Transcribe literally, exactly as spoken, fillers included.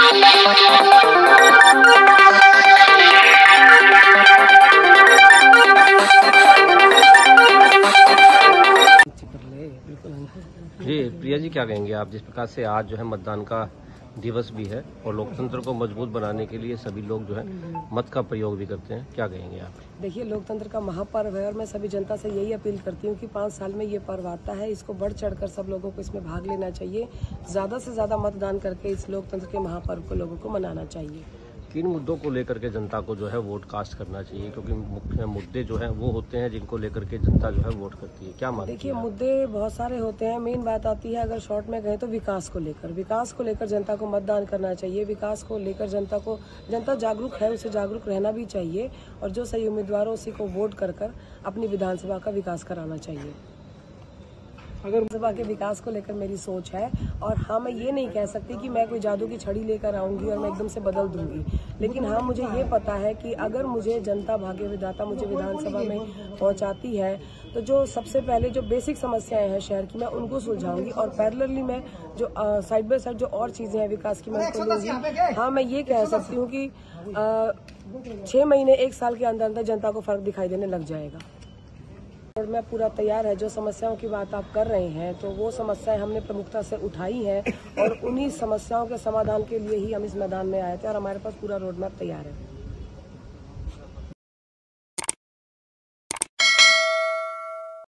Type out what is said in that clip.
जी प्रिया जी, क्या कहेंगे आप जिस प्रकार से आज जो है मतदान का दिवस भी है और लोकतंत्र को मजबूत बनाने के लिए सभी लोग जो है मत का प्रयोग भी करते हैं, क्या कहेंगे आप? देखिए, लोकतंत्र का महापर्व है और मैं सभी जनता से यही अपील करती हूँ कि पाँच साल में ये पर्व आता है, इसको बढ़ चढ़कर सब लोगों को इसमें भाग लेना चाहिए। ज्यादा से ज्यादा मतदान करके इस लोकतंत्र के महापर्व को लोगों को मनाना चाहिए। किन मुद्दों को लेकर के जनता को जो है वोट कास्ट करना चाहिए, क्योंकि मुख्य मुद्दे जो है वो होते हैं जिनको लेकर के जनता जो है वोट करती है, क्या मानते हैं? देखिए, मुद्दे बहुत सारे होते हैं। मेन बात आती है, अगर शॉर्ट में कहें तो विकास को लेकर विकास को लेकर जनता को मतदान करना चाहिए। विकास को लेकर जनता को जनता जागरूक है, उसे जागरूक रहना भी चाहिए और जो सही उम्मीदवार हो उसी को वोट कर कर अपनी विधानसभा का विकास कराना चाहिए। अगर विधानसभा के विकास को लेकर मेरी सोच है, और हाँ, मैं ये नहीं कह सकती कि मैं कोई जादू की छड़ी लेकर आऊंगी और मैं एकदम से बदल दूंगी, लेकिन हाँ, मुझे ये पता है कि अगर मुझे जनता भाग्य विधाता मुझे विधानसभा में पहुंचाती है तो जो सबसे पहले जो बेसिक समस्याएं हैं शहर की, मैं उनको सुलझाऊंगी और पैरेलली मैं जो साइड बाय साइड जो और चीजें हैं विकास की, मैं उनको लूंगी। हाँ, मैं ये कह सकती हूँ कि छह महीने एक साल के अंदर अंदर जनता को फर्क दिखाई देने लग जाएगा। और मैं पूरा तैयार है। जो समस्याओं की बात आप कर रहे हैं तो वो समस्याएं हमने प्रमुखता से उठाई हैं और उन्हीं समस्याओं के समाधान के लिए ही हम इस मैदान में आए थे और हमारे पास पूरा रोड मैप तैयार है।